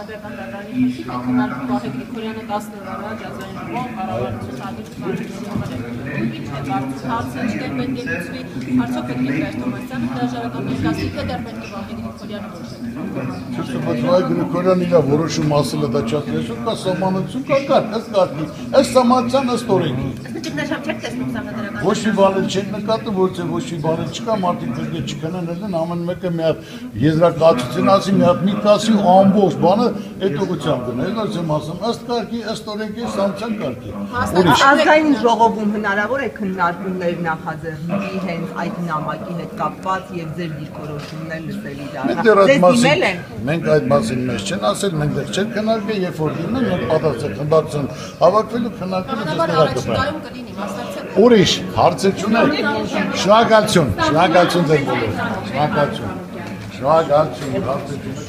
Պետական դատարանի խնդիրը քննարկում Վահե Գրիգորյանը 10 օր առաջ ազգային կառավարություն ցուցադրեց հարցը չկար պետք է լուծվի, արդյոք պետք է Տեր Թոմասյանը հրաժարական ներկայացնի, թե դեռ պետք է Վահե Գրիգորյանը որոշի։ Վահե Գրիգորյանը իր որոշում ասել է դա չափեսում, կա սահմանություն, կա կարգ, ըստ կարգի, ըստ սահմանության, ըստ օրենքի։ Ճգնաժամ չեք տեսնում սահմանադրական։ Ոչ մի բան չեք նկատում, ոչ մի բան չկա, մարդիկ պետք է չքնեն, ամեն մեկը մի հատ եզրակացություն ասի, մի հատ միտք ասի, ամբողջ բանը այդ ուղղությամբ գնա։ Ես եմ ասում, ըստ կարգի, ըստ օրենքի, սահմանության կարգի։ Ազգային ժողովում հնարավոր է քննարկումներ նախաձեռնի հենց այդ նամակի հետ կապված եւ ձեր դիրքորոշումներ լսել իրար։ Մենք այդ մասին մեզ չեն ասել, մենք դեռ չենք քննարկել, երբ որ դիմեն, մենք պատասխան խմբակցություն հավաքվելու քննարկելու ուրիշ հարցեր չունենք։ Շնորհակալություն ձեր բոլորին։ Շնորհակալություն։